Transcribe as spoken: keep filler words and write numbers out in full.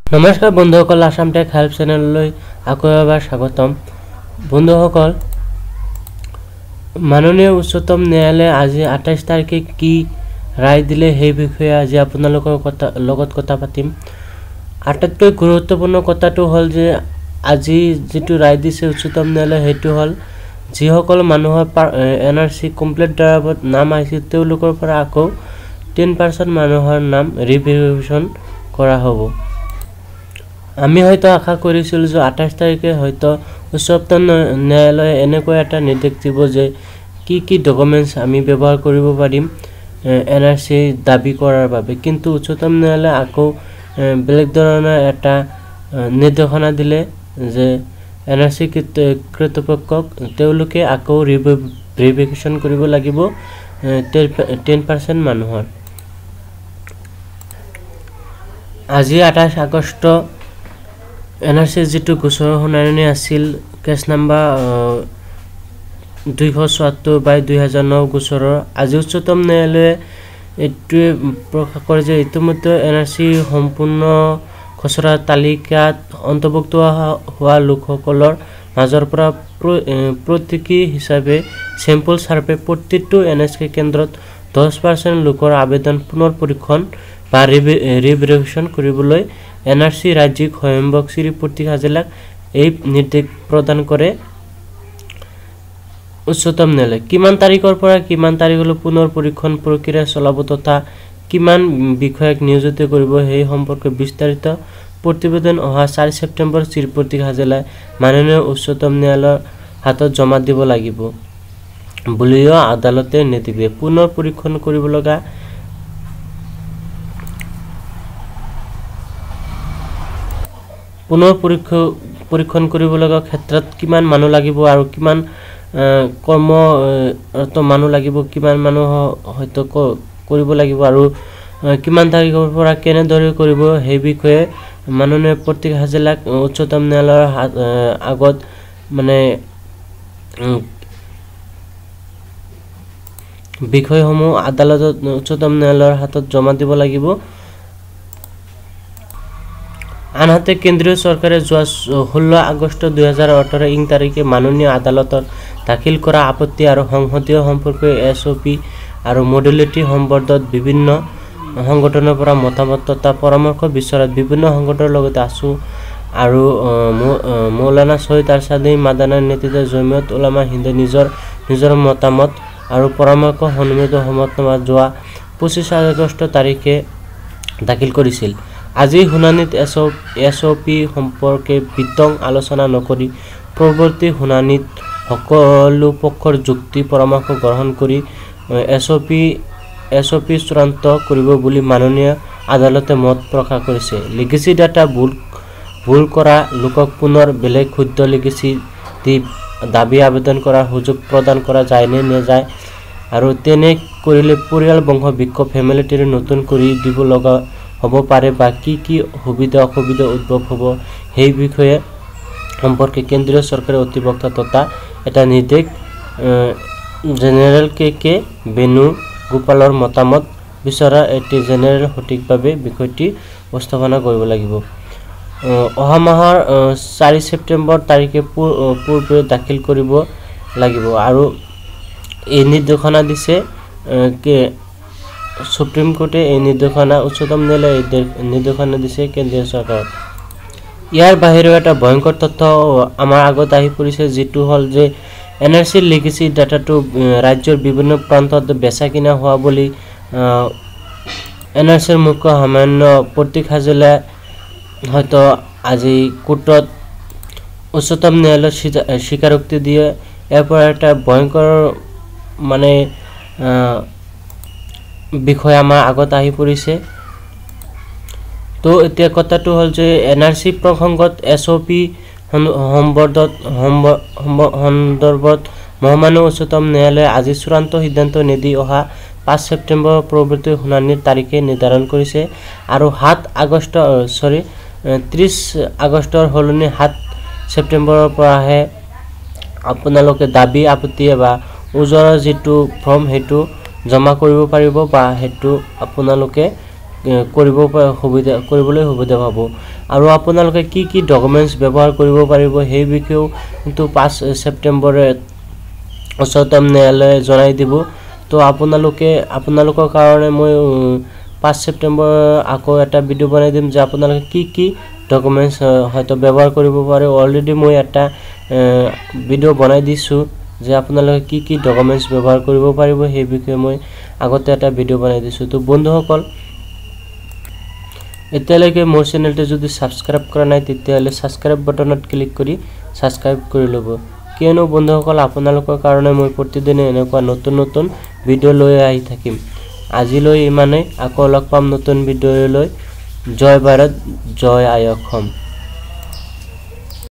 नमस्कार बंधुসকল Assam tech help channel आको एबार स्वागतम। बंधुসকল माननीय उच्चतम न्यायालय आज अट्ठाईस तारिखे की राय दिले সেই বিষয়ে আজি আপোনালোকৰ কথা লগত কথা পাতিম। আটাইতকৈ গুৰুত্বপূৰ্ণ কথাটো হল যে আজি যেটো ৰায় দিছে উচ্চতম ন্যায়ালয় হেতু হল যিসকল মানুহৰ এনআরসি কমপ্লিট ড্ৰাইভত নাম আহিছে তেওঁলোকৰ পৰা আকৌ দহ পাৰ্চেণ্ট মানুহৰ নাম ৰিভিউজন কৰা হ'ব। আমি হয়তো আশা কৰিছিল যে আঠাইশ তাৰিখে হয়তো উচ্চতম ন্যায়ালয়ে এনেকৈ এটা নিৰ্দেশ দিব যে কি কি ডকুমেন্টস আমি ব্যৱহাৰ কৰিব পাৰিম এনআরসি দাবী কৰাৰ বাবে, কিন্তু উচ্চতম ন্যায়ালয়ে আকৌ বেলেগ ধৰণৰ এটা নিৰ্দেশনা দিলে যে এনআরসি কৰ্তৃপক্ষক তেওঁলোকে আকৌ ৰিভিউজন কৰিব লাগিব দহ পাৰ্চেণ্ট মানুহৰ। আজি আঠাইশ আগষ্ট এনআরসি যেটো গোচৰৰ শুনানি আছিল কেছ নাম্বাৰ দুইশ চৌসত্তৰ বাই দুই হাজাৰ ন গোচৰৰ আজি উচ্চতম ন্যায়ালয়ে এইটোৱে প্ৰকাশ কৰে যে ইতিমধ্যে এনআরসি সম্পূৰ্ণ খচৰা তালিকাত অন্তৰ্ভুক্ত হোৱা লোকসকলৰ মাজৰ পৰা প্ৰতীকী হিচাপে চেম্পল সাৰ্ভে প্ৰতিটো এনআরসি কেন্দ্ৰত দহ পাৰ্চেণ্ট লোকৰ আবেদন পুনৰ পৰীক্ষণ বা ৰিভিউজন কৰিবলৈ এনআরসি ৰাজ্যিক স্বয়ম্ভক শ্ৰী প্ৰতীক হাজেলাক এই নিৰ্দেশ প্ৰদান কৰে উচ্চতম ন্যায়ালয়। কিমান তাৰিখৰ পৰা কিমান তাৰিখলৈ পুনৰ পৰীক্ষণ প্ৰক্ৰিয়া চলাব তথা কিমান বিষয়ক নিয়োজিত কৰিব সেই সম্পৰ্কে বিস্তাৰিত প্ৰতিবেদন অহা চাৰি ছেপ্টেম্বৰ শ্ৰী প্ৰতীক হাজেলাই মাননীয় উচ্চতম ন্যায়ালয়ৰ হাতত জমা দিব লাগিব বুলিও আদালতে নিৰ্দেশ পুনৰ পৰীক্ষণ কৰিব লগা পুনৰ পৰীক্ষণ কৰিব লগা ক্ষেত্ৰত কিমান মানুহ লাগিব আৰু কিমান কৰ্মৰত মানুহ লাগিব, কিমান মানুহ হয়তো কৰিব লাগিব আৰু কিমান তাৰিখৰ পৰা কেনেদৰে কৰিব সেই বিষয়ে মাননীয় প্ৰতীক হাজেলাক উচ্চতম ন্যায়ালয়ৰ আগত মানে বিষয়সমূহ আদালতত উচ্চতম ন্যায়ালয়ৰ হাতত জমা দিব লাগিব। আনহাতে কেন্দ্ৰীয় চৰকাৰে যোৱা ষোল্ল আগষ্ট দুই হাজাৰ ওঠৰ ইং তাৰিখে মাননীয় আদালতত দাখিল কৰা আপত্তি আৰু সংসদীয় সম্পৰ্কীয় এছ অ' পি আৰু মডেলিটি সম্বন্ধত বিভিন্ন সংগঠনৰ পৰা মতামত তথা পৰামৰ্শ বিচৰাত বিভিন্ন সংগঠনৰ লগতে আছু আৰু মৌলানা ছৈয়দ আৰছাদী মাদানাৰ নেতৃত্বত জমিয়ত উলামা হিন্দে নিজৰ নিজৰ মতামত আৰু পৰামৰ্শ সন্মিলিত সমৰ্থনত যোৱা পঁচিছ আগষ্ট তাৰিখে দাখিল কৰিছিল। আজি শুনানিত এছ অ' পি সম্পৰ্কে বিতং আলোচনা নকৰি পৰৱৰ্তী শুনানিত সকলো পক্ষৰ যুক্তি পৰামৰ্শ গ্ৰহণ কৰি S O' P S O' P চূড়ান্ত কৰিব বুলি মাননীয় আদালতে মত প্ৰকাশ কৰিছে। লিগেসি ডাটা ভুল ভুল কৰা লোকক পুনৰ বেলেগ শুদ্ধ লিগেসি দি দাবী আবেদন কৰাৰ সুযোগ প্ৰদান কৰা যায় নে নাযায় আৰু তেনে কৰিলে পৰিয়াল বংশ বিক্ষ ফেমিলিটিৰ নতুন কৰি দিব লগা হ'ব পাৰে বা কি কি সুবিধা অসুবিধা উদ্ভৱ হ'ব সেই বিষয়ে সম্পৰ্কে কেন্দ্ৰীয় চৰকাৰে অধিবক্তা তথা এটা নিৰ্দেশ জেনেৰেল কে কে বেনু গোপালৰ মতামত বিচৰা এটি জেনেৰেল সঠিকভাৱে বিষয়টি উপস্থাপনা কৰিব লাগিব। অহা মাহৰ চাৰি ছেপ্টেম্বৰ তাৰিখে পূৰ্বে দাখিল কৰিব লাগিব আৰু এই নিৰ্দেশনা দিছে কে সুপ্ৰিম কোৰ্টে এই নিৰ্দেশনা উচ্চতম ন্যায়ালয়ে নিৰ্দেশনা দিছে কেন্দ্ৰীয় চৰকাৰক। ইয়াৰ বাহিৰেও এটা ভয়ংকৰ তথ্য আমাৰ আগত আহি পৰিছে যেটো হল যে এনআরসি লিগেসি ডাটাটো ৰাজ্যৰ বিভিন্ন প্ৰান্তত বেচা কিনা হোৱা বুলি এনআরসিৰ মুখ্য সামান্য প্ৰতীক হাজেলাই হয়তো আজি কোৰ্টত উচ্চতম ন্যায়ালয়ত স্বীকাৰোক্তি দিয়ে ইয়াৰ পৰা এটা ভয়ংকৰ মানে বিষয় আমাৰ আগত আহি পৰিছে। তো এতিয়া কথাটো হল যে এনআরসি প্ৰসংগত এছ অ' পি সম্বন্ধত সন্দৰ্ভত মহামান্য উচ্চতম ন্যায়ালয়ে আজি চূড়ান্ত সিদ্ধান্ত নিদি অহা পাঁচ ছেপ্টেম্বৰ পৰৱৰ্তী শুনানিৰ তাৰিখে নিৰ্ধাৰণ কৰিছে আৰু সাত আগষ্ট সৰি ত্ৰিছ আগষ্টৰ সলনি সাত ছেপ্টেম্বৰৰ পৰাহে আপোনালোকে দাবী আপত্তি বা ওজৰৰ যেটো ফৰ্ম হেতু জমা কৰিব পাৰিব বা হেতু আপোনালোকে কৰিব সুবিধা কৰিবলৈ সুবিধা পাব আৰু আপোনালোকে কি কি ডকুমেন্টস ব্যৱহাৰ কৰিব পাৰিব সেই বিষয়েও কিন্তু পাঁচ ছেপ্টেম্বৰে উচ্চতম ন্যায়ালয়ে জনাই দিব। তো আপোনালোকে আপোনালোকৰ কাৰণে মই পাঁচ ছেপ্টেম্বৰ আকৌ এটা ভিডিও বনাই দিম যে আপোনালোকে কি কি ডকুমেন্টস হয়তো ব্যৱহাৰ কৰিব পাৰে। অলৰেডি মই এটা ভিডিও বনাই দিছো যে আপোনালোকে কি কি ডকুমেন্টস ব্যৱহাৰ কৰিব পাৰিব সেই বিষয়ে মই আগতে এটা ভিডিও বনাই দিছো। তো বন্ধুসকল এতিয়ালৈকে মোৰ চেনেলটো যদি সাবস্ক্ৰাইব কৰা নাই তেতিয়াহলে সাবস্ক্ৰাইব বাটনত ক্লিক কৰি সাবস্ক্ৰাইব কৰি ল'ব, কিয়নো বন্ধুসকল আপোনালোকৰ কাৰণে মই প্ৰতিদিনে এনেকুৱা নতুন নতুন ভিডিও লৈ আহি থাকিম। আজিলৈ ইমানেই, আকৌ লগ পাম নতুন ভিডিও লৈ। জয় ভাৰত, জয় আই অসম।